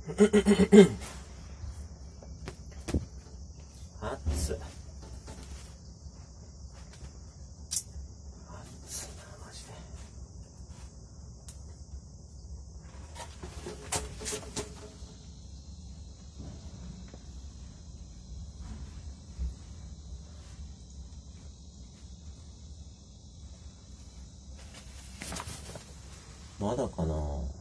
熱っ。熱いな、マジで。まだかな。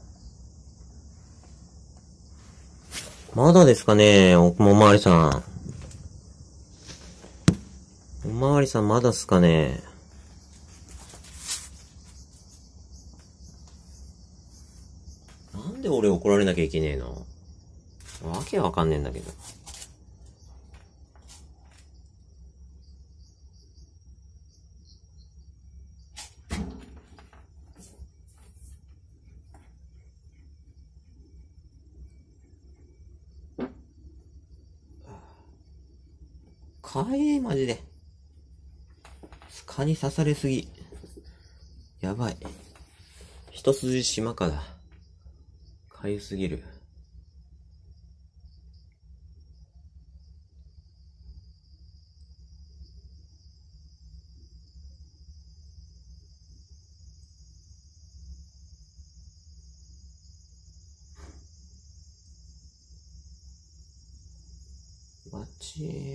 まだですかね、おまわりさん。おまわりさんまだっすかね。なんで俺怒られなきゃいけねえの？わけわかんねえんだけど。かえマジで。蚊に刺されすぎ。やばい。一筋島かだ。かゆすぎる。マジ。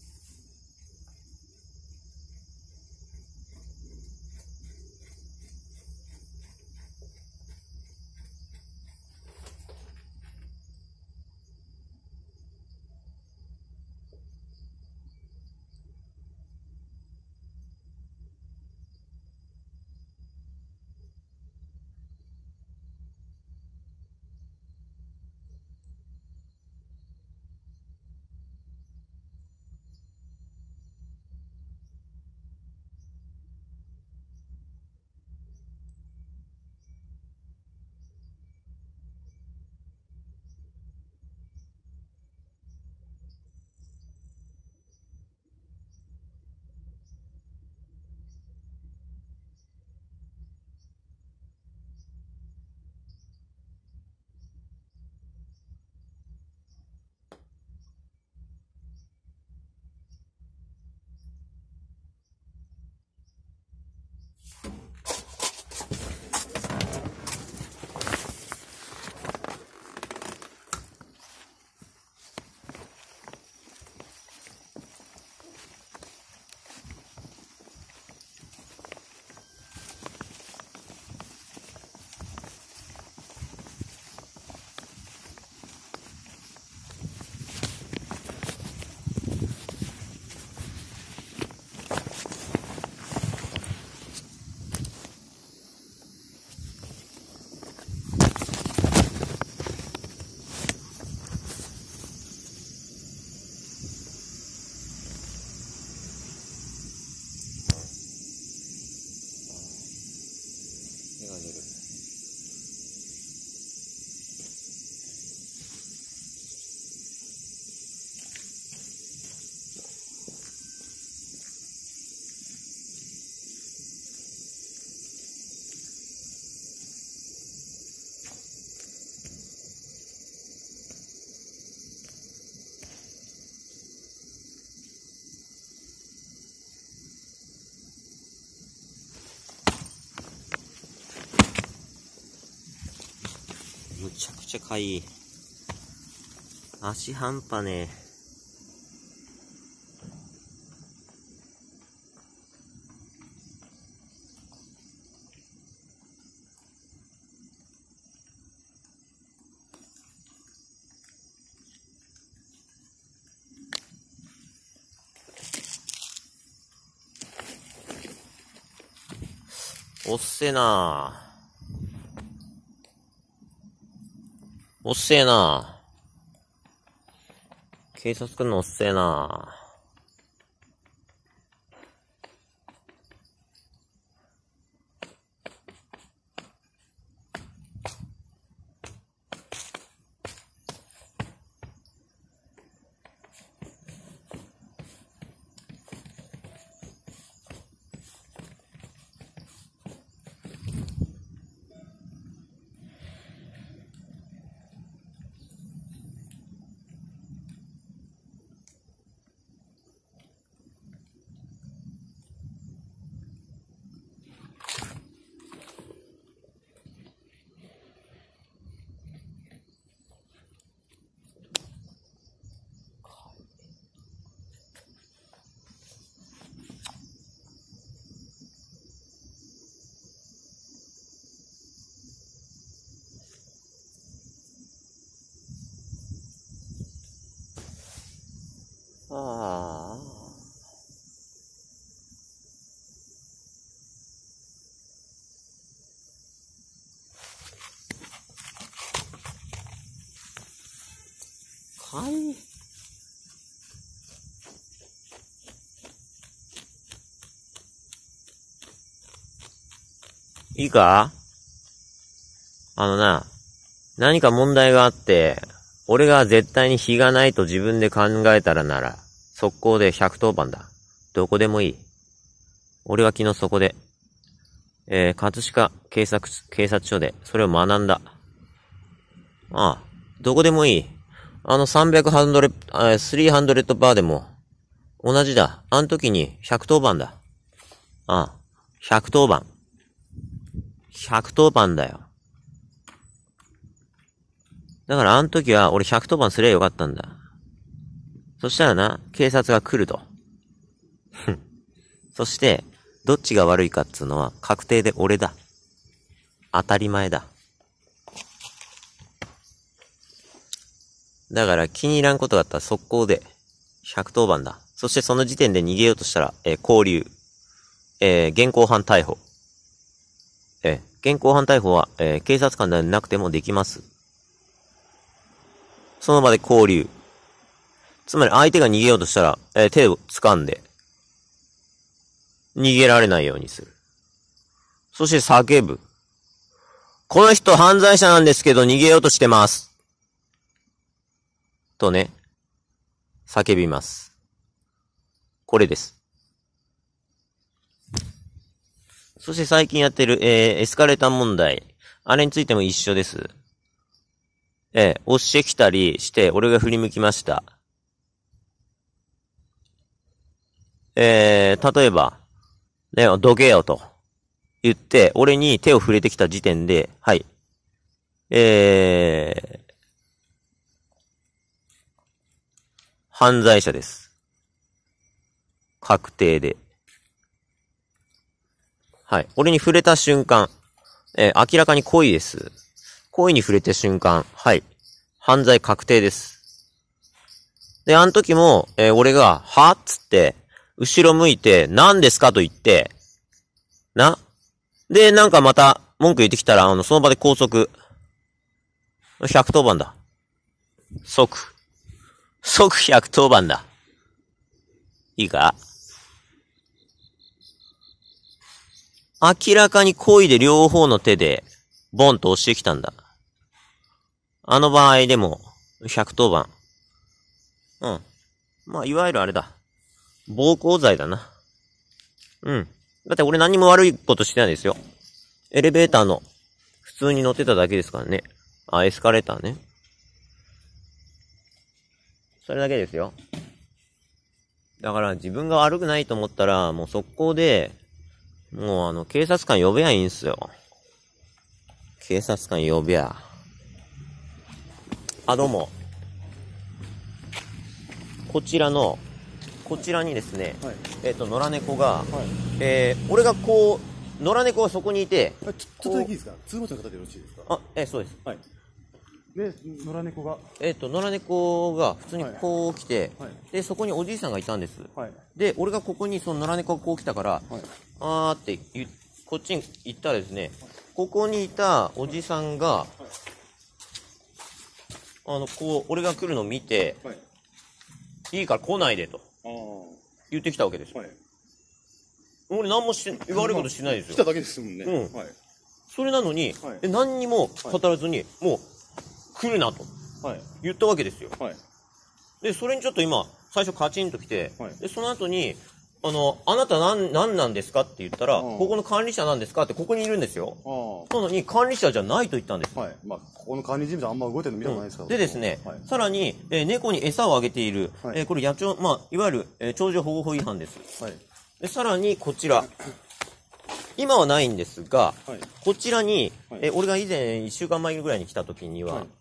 手が出る。むちゃくちゃかいい。足半端ねえ。おっせえなおっせえな警察来んのおっせえなああ。いいか？何か問題があって、俺が絶対に非がないと自分で考えたらなら、速攻で110番だ。どこでもいい。俺は昨日そこで、葛飾警察署でそれを学んだ。ああ、どこでもいい。300バーでも、同じだ。あの時に110番だ。ああ、110番。110番だよ。だからあの時は俺110番すりゃよかったんだ。そしたらな、警察が来ると。そして、どっちが悪いかっつうのは確定で俺だ。当たり前だ。だから気に入らんことがあったら速攻で110番だ。そしてその時点で逃げようとしたら、拘留。現行犯逮捕。現行犯逮捕は、警察官でなくてもできます。その場で拘留。つまり相手が逃げようとしたら、手を掴んで、逃げられないようにする。そして叫ぶ。この人犯罪者なんですけど逃げようとしてます。とね、叫びます。これです。そして最近やってる、エスカレーター問題。あれについても一緒です。押してきたりして、俺が振り向きました。例えば、ね、どけよと言って、俺に手を触れてきた時点で、はい。犯罪者です。確定で。はい。俺に触れた瞬間、明らかに故意です。故意に触れた瞬間、はい。犯罪確定です。で、あの時も、俺が、はっつって、後ろ向いて、何ですかと言って、で、なんかまた、文句言ってきたら、その場で拘束。110番だ。即110番だ。いいか？明らかに故意で両方の手で、ボンと押してきたんだ。あの場合でも、110番。うん。まあ、いわゆるあれだ。暴行罪だな。うん。だって俺何も悪いことしてないですよ。エレベーターの、普通に乗ってただけですからね。エスカレーターね。それだけですよ。だから自分が悪くないと思ったら、もう速攻で、もう警察官呼べやいいんすよ。警察官呼べや。どうも。こちらにですね、はい、野良猫が、はい、俺がこう、野良猫がそこにいて、 ちょっとだけいいですか？通報者の方でよろしいですか？ そうです。 はい。で、野良猫が野良猫が普通にこう来て、 はい、 で、そこにおじいさんがいたんです。 はい、 で、俺がここにその野良猫がこう来たから、はい、ってこっちに行ったらですね、ここにいたおじさんが、こう、俺が来るのを見て、はい、いいから来ないでと、言ってきたわけですよ。はい、俺何も悪いことしてないですよ。 来ただけですもんね。 うん。はい、それなのに、はい、何にも語らずに、もう、来るなと、言ったわけですよ。はい、で、それにちょっと今、最初カチンと来て、はい、で、その後に、あなた何なんですかって言ったら、ここの管理者なんですかってここにいるんですよ。なのに管理者じゃないと言ったんです。はい。 まあ、ここの管理事務所あんま動いてるの見たことないですから。 でですね、はい、さらに、猫に餌をあげている、はい、これ野鳥、まあ、いわゆる、鳥獣保護法違反です。はい。で、さらにこちら。今はないんですが、はい、こちらに、俺が以前1週間前ぐらいに来た時には、はい、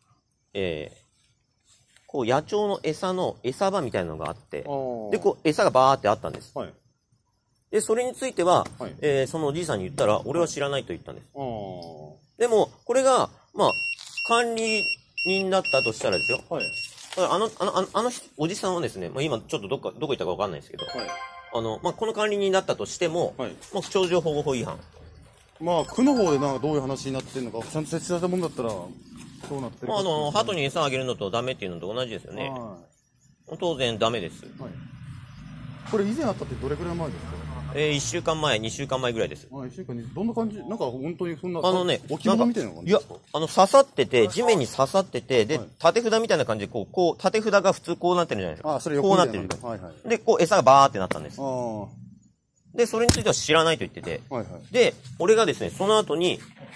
こう野鳥の餌場みたいなのがあって、で、こう餌がバーってあったんです。はい、で、それについては、はい、そのおじいさんに言ったら、俺は知らないと言ったんです。でも、これが、まあ、管理人だったとしたらですよ。はい、 おじさんはですね、まあ、今ちょっとどこ行ったかわかんないですけど、 はい。 まあ、この管理人だったとしても、 はい。 まあ、鳥獣保護法違反。 まあ、区の方でなんかどういう話になってるのか、ちゃんと設置されたもんだったら、そうなってるまあ、 か。 鳩に餌あげるのとダメっていうのと同じですよね。 は当然ダメです。 い。はい。これ以前あったってどれくらい前ですか？ 1週間前、2週間前ぐらいです。 あ、1週間に、どんな感じ、なんか本当にそんな、置なんか物みたいな感いやじですか？、 刺さってて、地面に刺さってて、で、 はい縦札みたいな感じで、縦札が普通こうなってるじゃないですか。 あ、それこ横みうなってる。 たいなはいはい。 で、餌がバーってなったんです。 ああ、はで、それについては知らないと言ってて。 いはい。 で、俺がですね、その後に、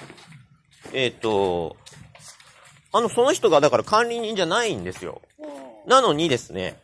その人がだから管理人じゃないんですよ。なのにですね、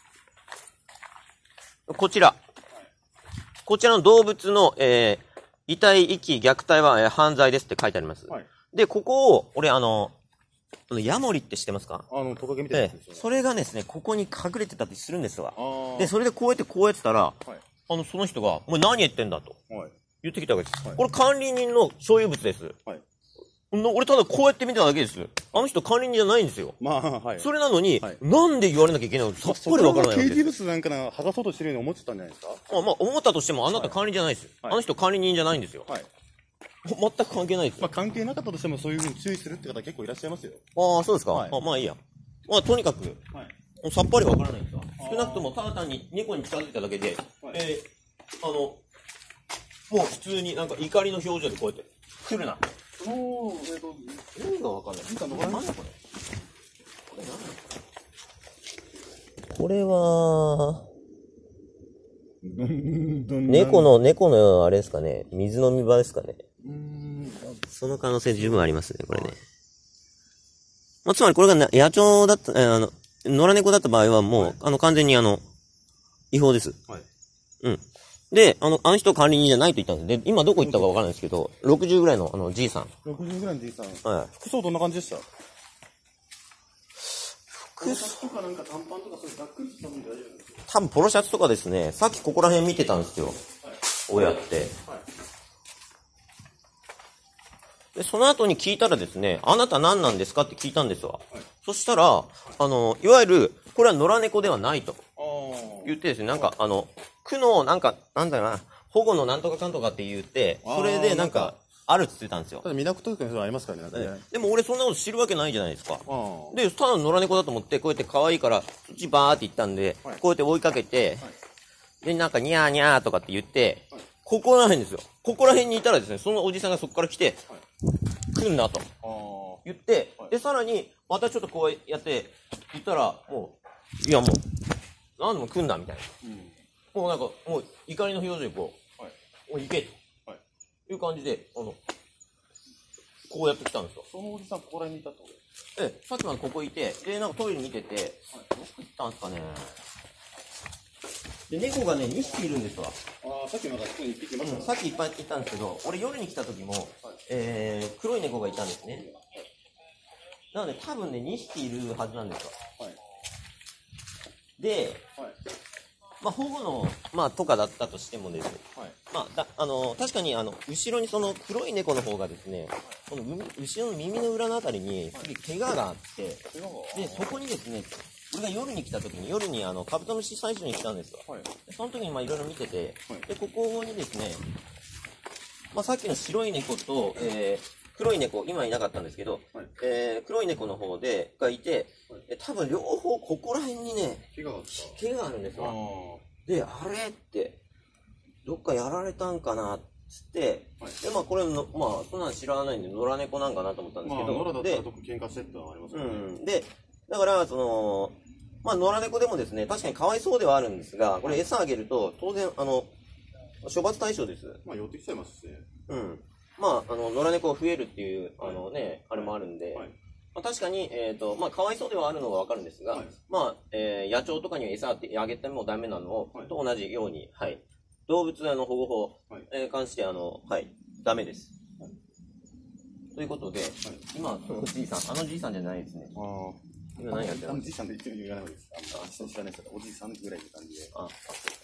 こちらの動物の、遺体遺棄虐待は、犯罪ですって書いてあります。 はい。 で、ここを、俺ヤモリって知ってますか？ トカゲみたいなやつですよね。 それがですね、ここに隠れてたりするんですわ。 ああ。 で、それでこうやってたら、 はい。 その人が、お前何言ってんだとはい。 言ってきたわけです。 はいこれ管理人の所有物です。 はい。 俺ただこうやって見ただけです。あの人管理人じゃないんですよ。 まあ、はい。 それなのに、 はいなんで言われなきゃいけないのかさっぱりわからないわけ掲です。 示物なんかな、剥がそうとしてるように思ってたんじゃないですか？ まあ、思ったとしても、あなた管理じゃないです。 はいあの人管理人じゃないんですよ。 はい。 全く関係ないですよ。 まあ、関係なかったとしても、そういうふうに注意するって方結構いらっしゃいますよ。 ああ、そうですか。 はいまあいいや。まあ、とにかく、 はい。 さっぱりわからないんですわ。 あー少なくともただ単に猫に近づいただけで、 はいもう普通になんか怒りの表情でこうやって、来るな。意味がわかんない。なんだこれ。これは、猫のあれですかね、水飲み場ですかね。その可能性十分ありますね、これね。まあ、つまりこれが野鳥だった、野良猫だった場合はもう、完全に違法です。 はい。 うん。で、あの人管理人じゃないと言ったんで、で、今どこ行ったかわからないですけど、60ぐらいのじいさん。 60ぐらいのじいさん。 はい。 服装どんな感じでした？ 服装とかなんか短パンとかそういうざっくりしたもんで大丈夫ですか？ 多分ポロシャツとかですね、さっきここら辺見てたんですよ。親って。で、その後に聞いたらですね、あなた何なんですかって聞いたんですわ。そしたら、いわゆる、これは野良猫ではないと言ってですね、なんか、区の、なんだろうな、保護のなんとかかんとかって言って、それでなんか、あるって言ってたんですよ。 ただ、港区とかにそういうのありますからね、なんかね。 でも俺そんなこと知るわけないじゃないですか。 あで、ただの野良猫だと思って、こうやって可愛いから、そっちバーって行ったんで、 はいこうやって追いかけて、で、なんかニャーニャーとかって言って、ここら辺ですよ。ここら辺にいたらですね、そのおじさんがそこから来て、来んなとあ。 言ってはい、 で、さらに、またちょっとこうやって、言ったら、もう、いやもう、なんでも来んなみたいな。もうなんか、もう怒りの表情でこう、もう行けという感じで、こうやって来たんですよ。 そのおじさん、ここら辺にいたってことですさっきまでここいて、で、なんかトイレに見てて、どこ行ったんですかね。で、猫がね、2匹いるんですわ。 ああ、さっきまだここに1匹いましたね。 さっきいっぱいいたんですけど、俺夜に来た時も、黒い猫がいたんですね。なので多分ね、2匹いるはずなんですよ。 はい。 で、 はい。 まあ、保護の、まあ、とかだったとしてもですね、 はい。 まあ、確かに後ろにその黒い猫の方がですね、この後ろの耳の裏のあたりに、すげえ怪我があって、で、そこにですね、俺が夜に来た時に、夜にカブトムシ採取に来たんですよ。 はい。 でその時にまあいろいろ見てて、 はいで、ここにですね、まあさっきの白い猫と、黒い猫、今いなかったんですけど、 はい黒い猫の方がいて、多分両方ここら辺にね、 怪我があった。 毛があるんですよ。 あで、あれって、どっかやられたんかなっつって、 はいで、まあこれの、まあそんなの知らないんで、野良猫なんかなと思ったんですまあ、 けど、 野良だったでら、特に喧嘩してってのはありますよね。 で、だから、まあ、野良猫でもですね、確かにかわいそうではあるんですが、これ餌あげると、当然、処罰対象です。 まあ、寄ってきちゃいますしね。 うん。まあ、野良猫が増えるっていう、あれもあるんで、 はい。 まあ、確かに、まあ、かわいそうではあるのがわかるんですが、 はいまあ、野鳥とかには餌あげてもダメなのはいと同じように、はい。動物保護法、 はい関して、はい、ダメです。ということで、今、そのおじいさん、じいさんじゃないですね。 ああ。 今何やってるのじいさんで言わない方がいいです。知らないですから、おじいさんぐらいの感じで。 本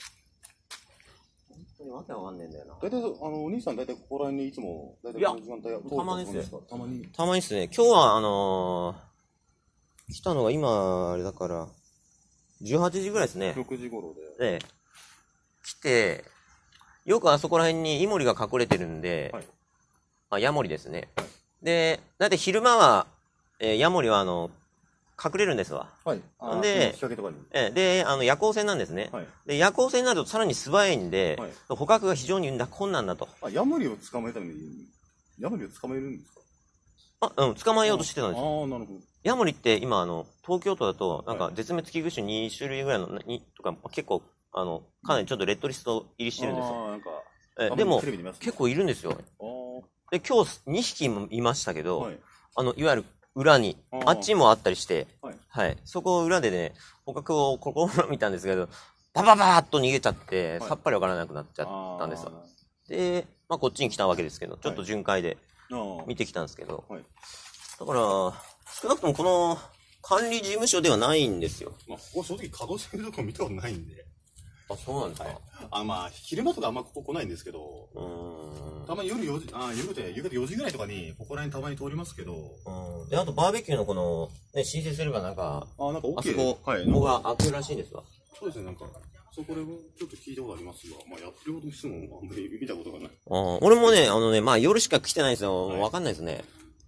当にわけわかんねえんだよな。 大体、お兄さん大体ここら辺にいつも、大体いやこの時間帯はたまにですよたまに。 たまにですね。今日は来たのが今、あれだから、18時ぐらいですね。 6時頃で。 で、来て、よくあそこら辺にイモリが隠れてるんで、 はい。 あ、ヤモリですね。で、だいたい昼間は、ヤモリは隠れるんですわ。 はい。 で仕掛けとかに。 で、夜行性なんですね。 はい。 で、夜行性になるとさらに素早いんで、 はい捕獲が非常に困難だと。 ヤモリを捕まえるために、ヤモリを捕まえるんですか？ 捕まえようとしてたんですよ。 ああ、なるほど。 ヤモリって今、東京都だと、なんかはい絶滅危惧種2種類ぐらいの、とか、結構、かなりちょっとレッドリスト入りしてるんですよ。 なんか、 でもテレビで見ますね結構いるんですよ。 あで、今日2匹もいましたけど、 はい。 いわゆる裏に、あっちもあったりして、 はい。 はい。そこを裏でね、捕獲を試みたんですけど、バババーっと逃げちゃって、 はいさっぱりわからなくなっちゃったんですよ。で、まあこっちに来たわけですけど、ちょっと巡回で見てきたんですけど、 はい。 だから、少なくともこの管理事務所ではないんですよ。 まあ、ここ正直稼働してるとこ見たことないんで。 あ、そうなんですか。 まあ、昼間とかあんまここ来ないんですけど、たまに夜4時、夕方4時ぐらいとかに、ここら辺たまに通りますけど、 で、あとバーベキューのこの、ね、申請すればなんか、 なんか OK。 あそこ、 はい。 ここが開くらしいんですわ。 そうですね、なんか、そこでちょっと聞いたことありますが、まあ、やってることにしてもあんまり見たことがない。 俺もね、まあ夜しか来てないんですよ。 はいわかんないですね。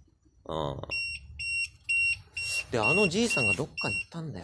で、じいさんがどっか行ったんだよ。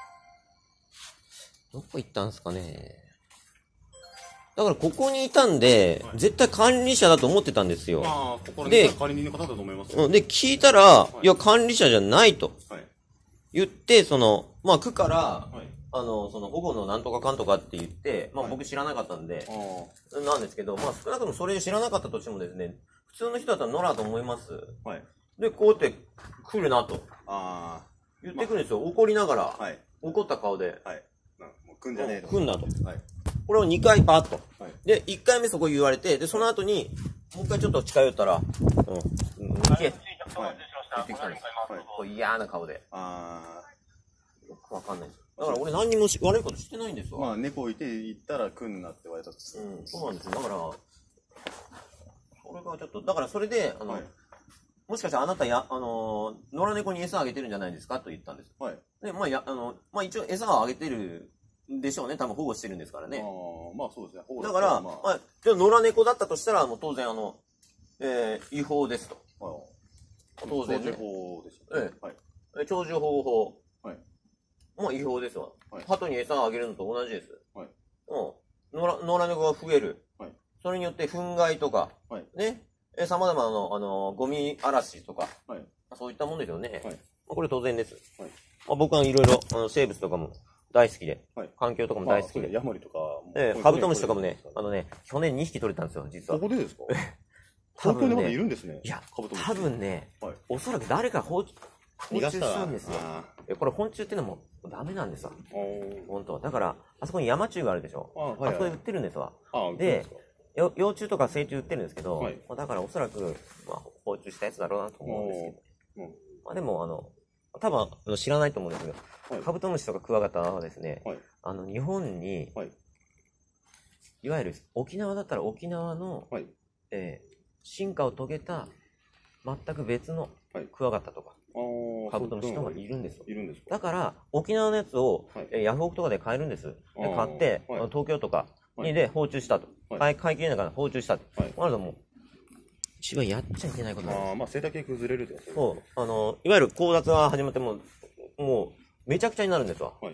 どこ行ったんすかね。だからここにいたんで、 はい絶対管理者だと思ってたんですよ。 ここらで辺管理人の方だと思います。 で、聞いたら、いや、管理者じゃないとはい。 言って、まあ、区から、 はい。 保護のなんとかかんとかって言って、まあはい僕知らなかったんで、 あなんですけど、まあ少なくともそれ知らなかったとしてもですね、普通の人だったら野良と思います。 あ。はい。 で、こうやって来るなとあ言ってくるんですよ。怒りながら、 はい。 怒った顔で、 はい。もう来んじゃねえと。 来んなと。 はい。 これを2回パーッと。 はい。 で、1回目そこ言われて、で、その後に、もう一回ちょっと近寄ったら、行け。 はい。 言ってきたんです。 はい。 こう嫌な顔で。 あよくわかんないですよ。だから俺何にも悪いことしてないんですわ。 まあ、猫いて行ったら来んなって言われたんです。 そうなんですよ。だから、それがちょっと、だからそれで、 はい。 もしかしたらあなた野良猫に餌あげてるんじゃないですかと言ったんです。 はい。 で、まあ、まあ一応餌はあげてるんでしょうね。多分保護してるんですからね。 まあそうですね。 だから、 ままあ、じゃあ野良猫だったとしたら、もう当然違法ですと。当然ね。 長寿法ですえね。はい。 鳥獣保護法。 はい。 もう違法ですわ。 はい鳩に餌をあげるのと同じです。 はい。 野良猫が増える。 はい。 それによって糞害とか、 はい。 ね。様々なゴミ嵐とか、 はい。 そういったもんですよね。 はい。 これ当然です。 はい。 まあ、僕はいろいろ生物とかも大好きで、 はい。 環境とかも大好きで。 ヤモリとか。 カブトムシとかもね、去年2匹取れたんですよ、実は。 ここでですか？ 多分東京にまでいね、 るんですね。 いや、 カブトムシ多分ね、 はい。 おそらく誰か放虫したんですよ。 あこれ、本虫っていうのもダメなんですわ。 ー本当は。だから、あそこに山虫があるでしょ。 はいはいあそこで売ってるんですわ。 あ、 で、幼虫とか成虫売ってるんですけど、 はいだからおそらく、まあ、放虫したやつだろうなと思うんですけど。 うん。 まあ、でも、多分知らないと思うんですけど、 はいカブトムシとかクワガタはですね、 はい。 日本に、 はい。 いわゆる沖縄だったら沖縄の、 はい。 進化を遂げた全く別のはいクワガタとか、 あカブトムシとかいるんですよ。 いるんですか？ だから、沖縄のやつを、 はいヤフオクとかで買えるんです。であー買って、 はい東京とかはいにで放虫したと。 はい買い切れないから放虫したと。 はいなのでもう、一番やっちゃいけないことなんです。 まあ、生態系崩れるってことですね。 そう、いわゆる交雑が始まってもう、めちゃくちゃになるんですわ。 はい。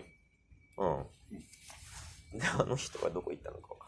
で、あの人がどこ行ったのかわか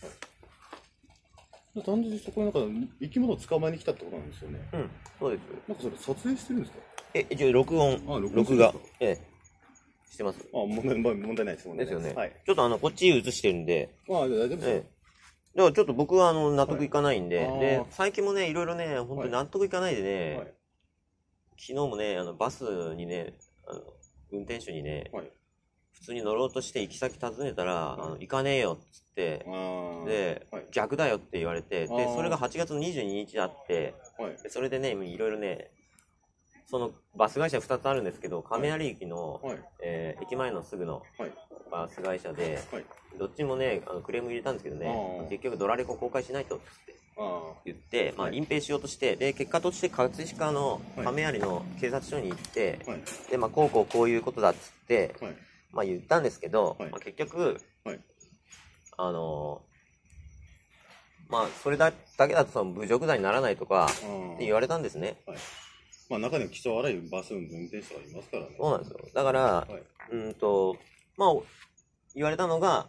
単純にそこになんか生き物を捕まえに来たってことなんですよね。 んない。そうです。 なんかそれ撮影してるんですか？ 一応録音、録画、してます。 問題ないですもんね。 ですよね。 はい。 ちょっとこっち映してるんで、 大丈夫ですよ。 だからちょっと僕は納得いかないんで、 はいで、最近もね、いろいろね、本当に納得いかないでね、 はい。 昨日もね、バスにね、運転手にね、 はい。 普通に乗ろうとして行き先尋ねたら、行かねえよっつって、で、 はい。 逆だよって言われて、で、それが8月22日あって、 はい。 でそれでね、いろいろね、そのバス会社2つあるんですけど、亀有駅の、 はい。 駅前のすぐのはい。 バス会社で、 はい。 どっちもね、クレーム入れたんですけどねあー、 結局ドラレコ公開しないとっつって。 言って、まあ、隠蔽しようとして、で、結果として葛飾の亀有の警察署に行って、で、まあ、こういうことだっつって、まあ、言ったんですけど、まあ、結局、まあ、それだけだとその侮辱罪にならないとかって言われたんですね。 まあ、中には気性荒いバスの運転手がいますからね。 そうなんですよ。だから、まあ、言われたのが、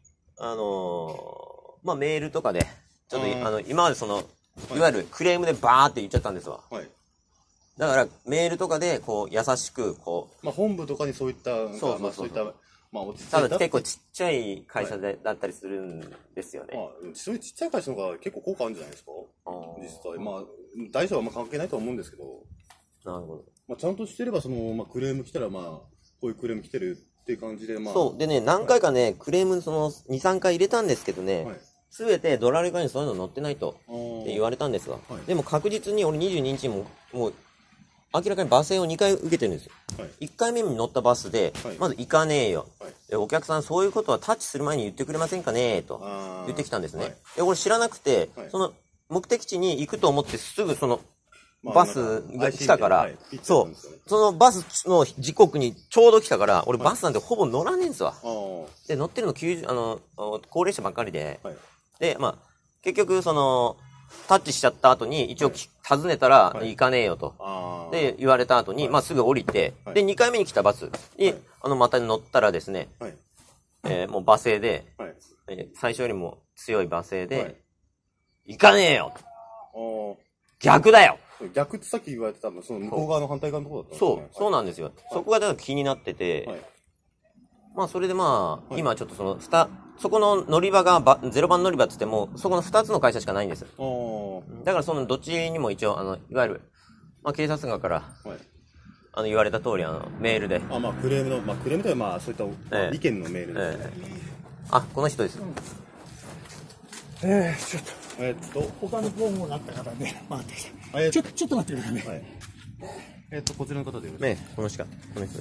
まあ、メールとかで、ちょっと今までいわゆるクレームでバーって言っちゃったんですわ。だから、メールとかで、こう、優しく、こう。まあ、本部とかにそういった、そういった、まあ、落ち着いた。 ただ結構ちっちゃい会社だったりするんですよね。 そういうちっちゃい会社の方が結構効果あるんじゃないですか実際。まあ、大小はあんま関係ないとは思うんですけど。 なるほど。 まあ、ちゃんとしてれば、まあ、クレーム来たら、まあ、こういうクレーム来てるっていう感じで、まあ。 そう。でね、何回かね、クレーム2、3回入れたんですけどね、すべてドラレコにそういうの載ってないとって言われたんですわ。でも確実に俺22日もう明らかに罵声を2回受けてるんですよ。1回目に乗ったバスで、まず行かねえよ。で、お客さんそういうことはタッチする前に言ってくれませんかねと言ってきたんですね。で、俺知らなくて、その目的地に行くと思ってすぐそのバスが来たから、そう、そのバスの時刻にちょうど来たから、俺バスなんてほぼ乗らねえんですわ。で、乗ってるの高齢者ばっかりで、で、まあ、結局タッチしちゃった後に、一応尋ねたら、行かねえよと。で、言われた後に、まあすぐ降りて、で、2回目に来たバスに、また乗ったらですね、もう罵声で、最初よりも強い罵声で、行かねえよ逆だよ逆ってさっき言われてたの、その向こう側の反対側のところだったんですね。そうなんですよ。そこがだから気になってて、まあそれでまあ、今ちょっとそこの乗り場が0番乗り場って言っても、そこの2つの会社しかないんです。だからどっちにも一応、いわゆる、まあ警察官から、言われた通り、メールで。 まあクレームの、クレームというのはまあそういった、意見のメールですね。 この人です。 ちょっと。他の項目があったからね、回ってきた。ちょっと待ってくださいね。 こちらの方でよろしいですか？ この人です。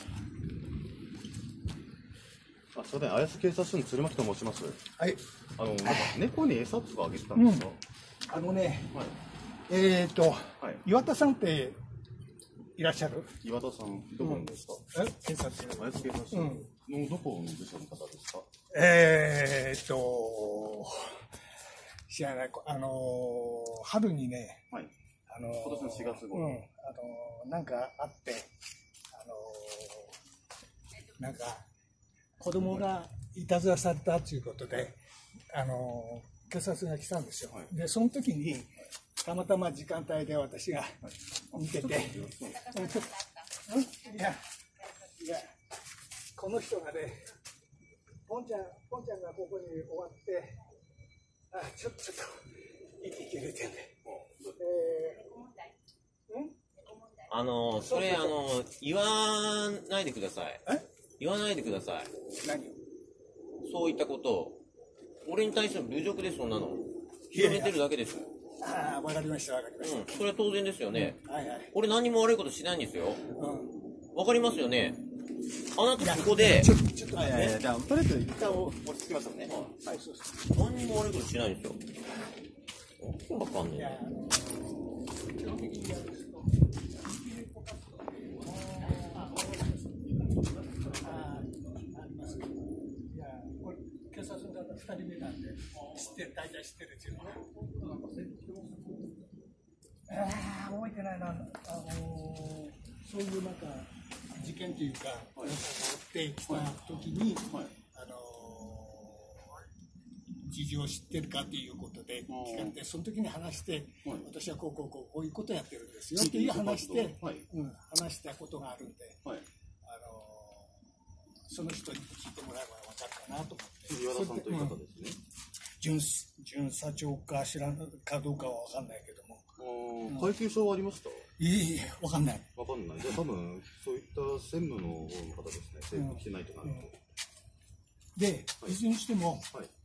すいません、綾瀬警察署の鶴巻と申します。 はい。 なんか猫に餌とかあげてたんですか？ 岩田さんっていらっしゃる？ 岩田さん、どこのですか？ 警察署。 綾瀬警察署のどこの部署の方ですか？ 知らない。春にね、 今年の4月頃、 なんかあって、なんか子供がいたずらされたということで、警察が来たんですよ。で、その時にたまたま時間帯で私が見てて、いや、この人がね、ポンちゃんがここに終わって、ちょっと息切れてんで。 それ言わないでください。言わないでください。 何を？ そういったことを。俺に対しての侮辱です、そんなの。広めてるだけです。 わかりました。 それは当然ですよね。俺何も悪いことしないんですよ。わかりますよね。あなたここで。 じゃあ、とりあえず一旦落ち着きましょうね。 何にも悪いことしないんですよ。わかんない。 警察の方2人目なんで、大体知ってるんですよ。覚えてないな。そういうなんか事件というか、追ってきた時に、事情を知ってるかということで聞かれて、その時に話して、私はこういうことやってるんですよっていう話して話したことがあるんで、その人に聞いてもらえば分かるかなと思って。 岩田さんという方ですね。 巡査長か知らんかどうかは分かんないけども。 階級証はありました？ いい、分かんない。 分かんない。じゃあ多分そういった専務の方の方ですね。制服着てないとなると。 で、いずれにしても、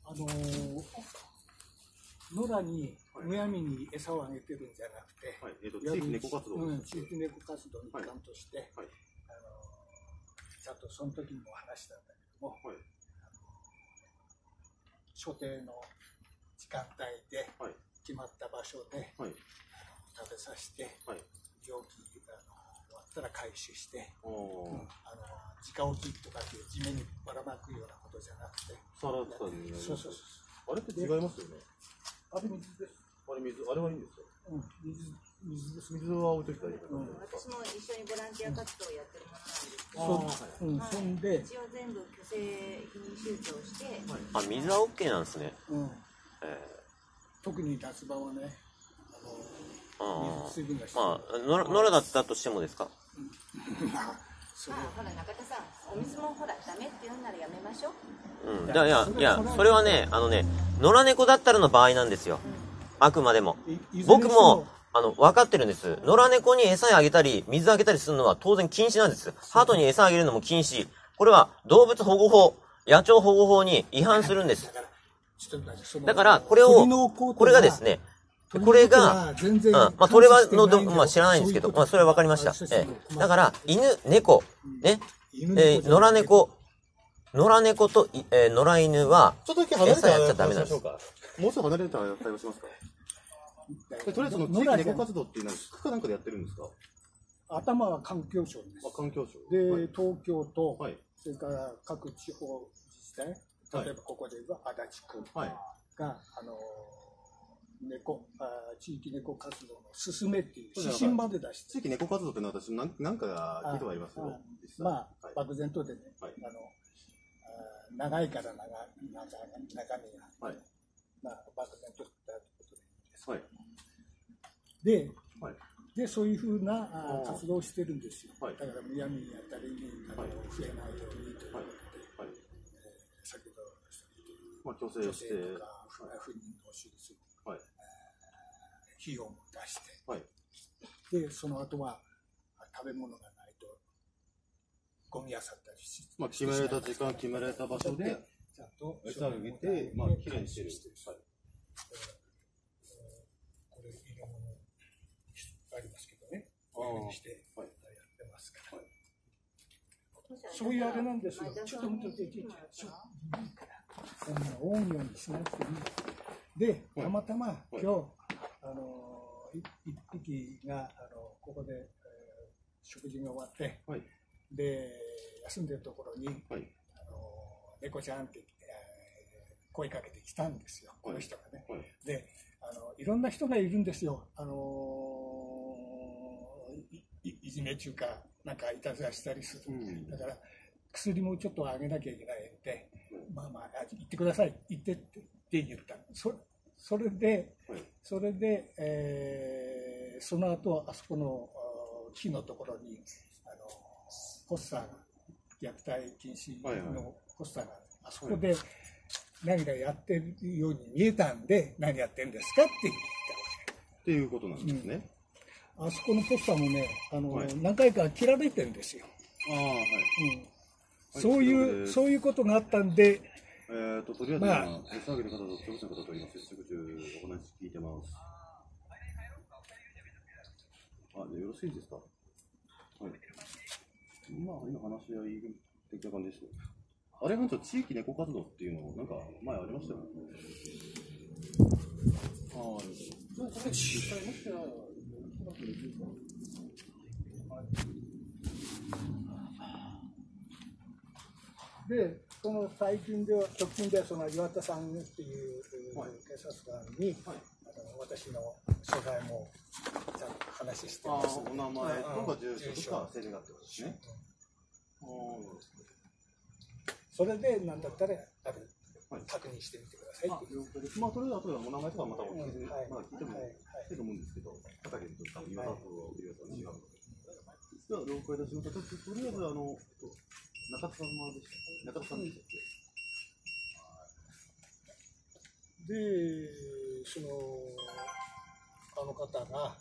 野良にむやみに餌をあげてるんじゃなくて、 地域猫活動、 地域猫活動の一環として、ちゃんとその時にも話したんだけども、所定の時間帯ではい。 決まった場所ではい。 食べさせて、 はい。 容器終わったら回収して、 おー。 直置きとかっていう地面にばらまくようなことじゃなくて、 サラダに。 そうそうそう。 あれって違いますよね。 あれ水です。 あれ水、あれはいいんですよ。 水です。 水は置いといたらいいかな。 私も一緒にボランティア活動をやってるものなんですけど、 そんで、 一応全部去勢品種長して、 あ、水は OK なんですね。 特に夏場はね、水分が必要。 まあ、野良だったとしてもですか？ ほら中田さん、お水もほらダメって言うならやめましょう。 うん。いや、それはね、野良猫だったらの場合なんですよ。あくまでも。僕も、分かってるんです。野良猫に餌あげたり、水あげたりするのは当然禁止なんです。鳩に餌あげるのも禁止。これは動物保護法、野鳥保護法に違反するんです。だから、これがですね、これが、まあ、鳥はまあ、知らないんですけど、まあ、それは分かりました。だから、犬、猫、ね、野良猫と、野良犬は、 ちょっとだけ離れて餌やっちゃダメなんです。 もうちょっと離れて対応しますか。とりあえず地域猫活動っていうのは区かなんかでやってるんですか。 頭は環境省です。 環境省で、東京と、 はい、 それから各地方自治体、例えばここで言えば足立区が、地域猫活動の進めっていう指針まで出して、 地域猫活動っていうのは私なんか聞いたことありますよ。 まあ、漠然とでね、長いから中身が、まあ、漠然としたことでいいです。で、そういうふうな活動をしてるんですよ。だからむやみにあたりに増えないようにということで、先ほど強制とか不妊の手術、費用も出して、でその後は食べ物がないとゴミ漁ったりして、 決められた時間、決められた場所でちゃんと餌をあげて、きれいにしてる。 これいろんなものありますけどね、こういうふうにしてやってますから。そういうあれなんですよ。ちょっと見てて、大いようにしなくていい。で、たまたま今日、一匹がここで食事が終わって、で、休んでるところに、猫ちゃんって声かけてきたんですよ、この人がね。で、いろんな人がいるんですよ。いじめ中か、なんかいたずらしたりする。だから、薬もちょっとあげなきゃいけないんで、まあまあ、行ってください、行ってって言った。それで、その後、あそこの木のところに、ポスターが、虐待禁止のポスターが、あそこで何かやってるように見えたんで、何やってるんですかって言ったわけ。 っていうことなんですね。 あそこのポスターもね、何回か切られてるんですよ。そういうことがあったんで、 とりあえず今、餌あげる方と教師の方と今、接触中お話聞いてます。よろしいですか。今話し合い的な感じですね。あれなんと地域猫活動っていうのなんか前ありましたよね。それ実際もしやで、その最近では、直近ではその岩田さんっていう警察官に、私の所在もちゃんと話してます。 お名前とか住所とか生年月日ですね。 それで何だったら確認してみてください。 とりあえず後でお名前とかまた聞いてもいいと思うんですけど、片桐とか岩田と岩田さん違うので。では了解いたしました。とりあえず中田さんでしたっけ。 で、あの方が、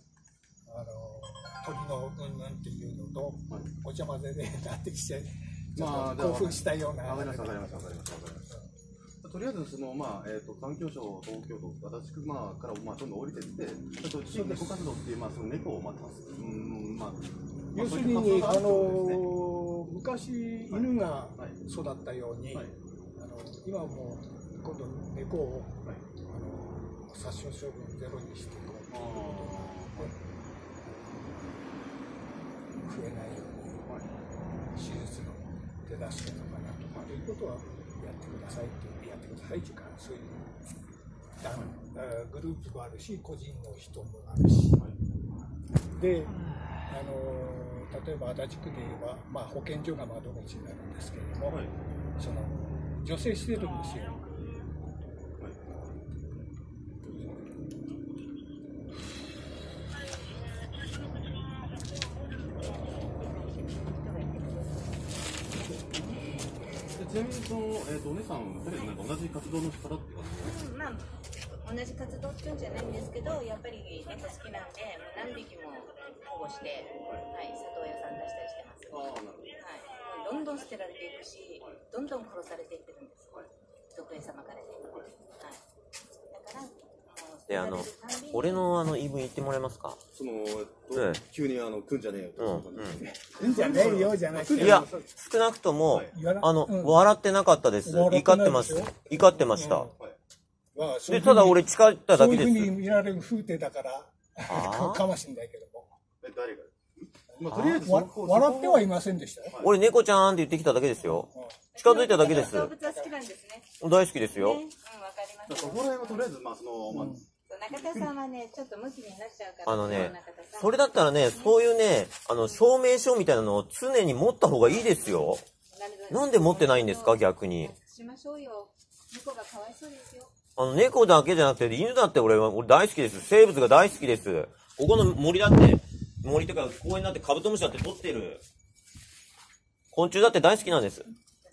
鳥のうんぬんっていうのと、お茶混ぜでなってきて、興奮したような。 わかりました。とりあえず環境省、東京都、足立区からどんどん降りていって、地域猫活動っていうその猫を要するに昔犬が育ったように、今はもう今度猫を殺傷処分ゼロにしていこうということで、増えないように手術の手助けとかなんとかということはやってくださいっていう、やってくださいというか、そういうグループもあるし、個人の人もあるし、で、例えば足立区で言えば、まあ、保健所が窓口になるんですけれども、その助成してるんですよ。 ちなみにその、お姉さん、とりあえずなんか同じ活動の仕方っていうか、 まあ同じ活動っていうんじゃないんですけど、やっぱり猫好きなんで、何匹も保護して、はい、里親さん出したりしてます。はい、どんどん捨てられていくし、どんどん殺されていってるんです。毒餌まかれて。はい。だから、 で、俺の言い分言ってもらえますか？ その、急に来んじゃねえよと。 来んじゃねえよじゃなくて。 いや、少なくとも、笑ってなかったです。怒ってます。怒ってました。で、ただ俺誓っただけです。 そういうふうに見られる風景だから、かもしれないけども。 誰が？とりあえず笑ってはいませんでしたよ。 俺猫ちゃんって言ってきただけですよ。近づいただけです。 動物は好きなんですね。 大好きですよ。 わかります。 そこら辺はとりあえず、まあ、 中田さんはね、ちょっとムキになっちゃうから。 ね、それだったらね、そういうね、証明書みたいなのを常に持った方がいいですよ。なんで持ってないんですか、逆に。 しましょうよ。猫がかわいそうですよ。 猫だけじゃなくて、犬だって俺大好きです。生物が大好きです。ここの森だって、森とか公園だってカブトムシだって取ってる。昆虫だって大好きなんです。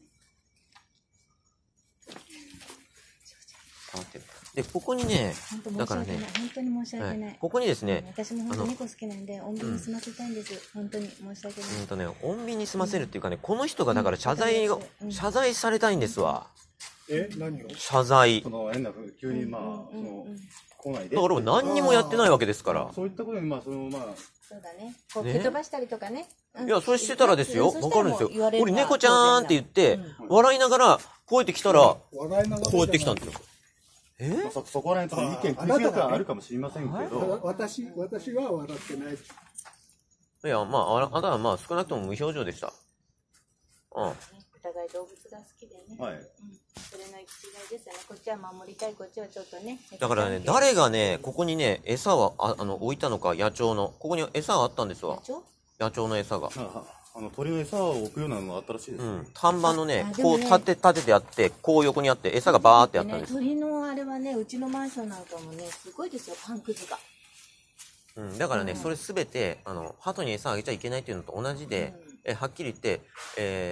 で、ここにね、だからね、 本当に申し訳ない。 ここにですね、 私も本当に猫好きなんで、穏便に済ませたいんです。本当に申し訳ない。 穏便に済ませるっていうかね、この人がだから謝罪されたいんですわ。 何を？ 謝罪。 変な急に来ないで。 だから俺何にもやってないわけですから。 そういったことにそうだね。こう蹴飛ばしたりとかね。 いや、それしてたらですよ。わかるんですよ。俺猫ちゃーんって言って、笑いながらこうやって来たら、こうやって来たんですよ。 そこら辺意見食い違いがあるかもしれませんけど、 私は笑ってない。 いや、まあ、あなたはまあ少なくとも無表情でした。 お互い動物が好きでね。 はい。 それの行き違いですよね。こっちは守りたい、こっちはちょっとね。 だからね、誰がね、ここにね、餌を置いたのか、野鳥の。ここに餌があったんですわ。野鳥の餌が。 鳥の餌を置くようなのがあったらしいです。 看板のね、こう立ててあって、こう横にあって、餌がバーってあったんです。 鳥のあれはね、うちのマンションなんかもね、すごいですよ、パンくずが。 だからね、それすべて、鳩に餌あげちゃいけないっていうのと同じで、はっきり言って、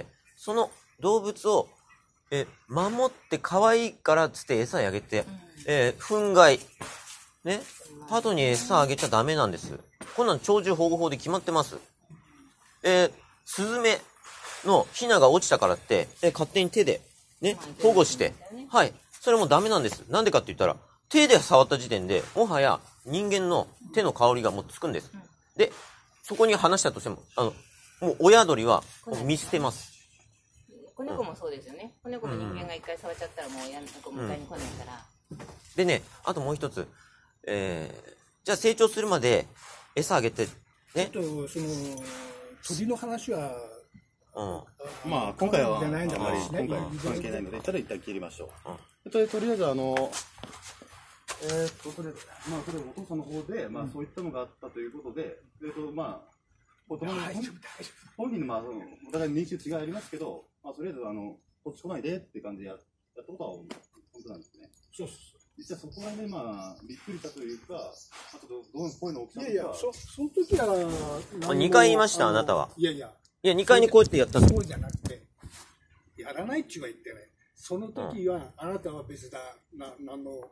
その動物を、守って可愛いからっつって餌あげて、憤慨。ね。鳩に餌あげちゃダメなんです。こんなの鳥獣保護法で決まってます。スズメのヒナが落ちたからって、勝手に手で、ね、保護して、はい。それもダメなんです。なんでかって言ったら、手で触った時点で、もはや人間の手の香りがもうつくんです。で、そこに話したとしても、もう親鳥は見捨てます。 子猫もそうですよね。子猫も人間が一回触っちゃったらもう親の子迎えに来ないから。 でね、あともう一つ、じゃあ成長するまで餌あげて、ね。 ちょっと鳥の話は、 まあ今回はあまり今回は関係ないので、ただ一旦切りましょう。とりあえずそれでまあそれお父さんの方でそういったのがあったということで、まあ本人のお互い認識違いありますけど、とりあえずこっち来ないでって感じでやったことは本当なんですね。そうそう。実はそこがね、びっくりしたというか、ちょっとどういう声の大きさとか。いやいや、その時は 2回言いました、あなたは。 いや、 2回にこうやってやったの。 そうじゃなくて、やらないっちゅうは言ってない。その時は、あなたは別だ、何の、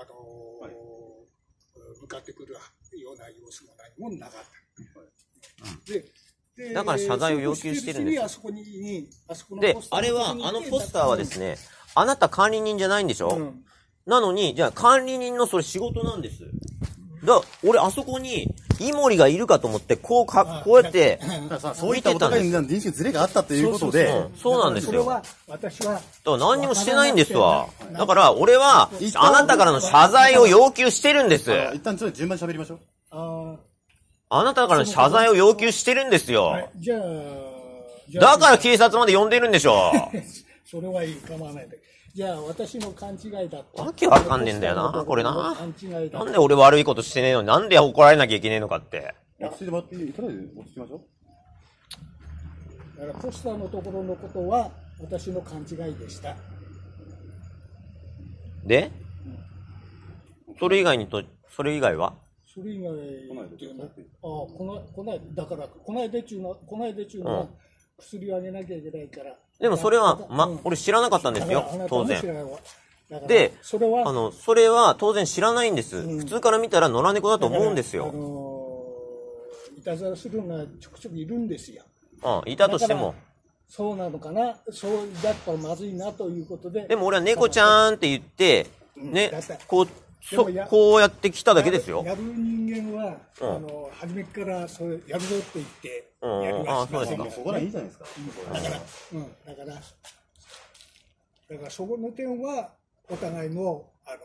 向かってくるような様子も何もなかった。で、 だから謝罪を要求してるんです。で、あれは、ポスターはですね、あなた管理人じゃないんでしょ？なのに、じゃあ管理人のそれ仕事なんです。だから、俺あそこにイモリがいるかと思って、こうやって、 そういったお互いに認識ズレがあったということで、 そうなんですよ。 それは、私は。 何にもしてないんですわ。だから、俺は、あなたからの謝罪を要求してるんです。 一旦ちょっと順番に喋りましょう。 あなたからの謝罪を要求してるんですよ。 じゃあ、 だから警察まで呼んでるんでしょ。 それはいい、構わないで。じゃあ、私の勘違いだった。 わけわかんねえんだよな、これな。 勘違いだ。 なんで俺悪いことしてねえのに、なんで怒られなきゃいけねえのかって。 落ち着いてもらっていい？とりあえず落ち着きましょう。 だから、ポスターのところのことは、私の勘違いでした。 で、それ以外はそれ以外っていうのは、こないだから、こないでちゅうのは、薬をあげなきゃいけないから。 でもそれは、俺知らなかったんですよ、当然。で、それは当然知らないんです。普通から見たら野良猫だと思うんですよ。 いたずらするのはちょくちょくいるんですよ。 いたとしても。 そうなのかな、そうだったらまずいなということで。 でも俺は猫ちゃんって言って、ね、こうやって来ただけですよ。 やる人間は、初めからそれやるぞって言って、やりはしませんから。 そこらいいじゃないですか。 だからそこの点は、お互いの、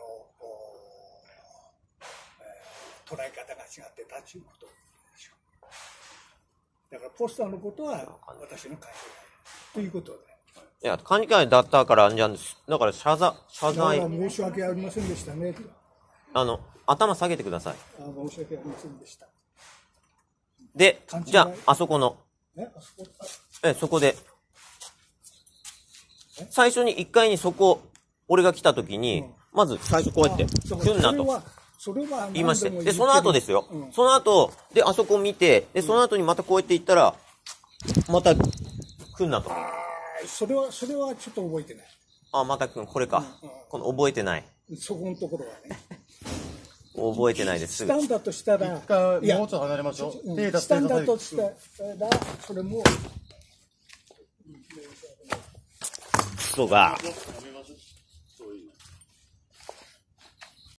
捉え方が違ってたということでしょう。だからポスターのことは、私の考えということで。 いや、勘違いだったから、だから謝罪。 申し訳ありませんでしたね。 頭下げてください。 申し訳ありませんでした。 で、じゃあ、あそこの。そこで。最初に1階に俺が来た時に、まず最初こうやって、来んなと。言いまして。で、その後ですよ。その後、で、あそこ見て、で、その後にまたこうやって行ったら、また来んなと。 それはちょっと覚えてない。 またこれか。この覚えてない。 そこのところはね。 覚えてないです。 したんだとしたら、 もうちょっと離れましょう。 したんだとしたら、それも、 クソが。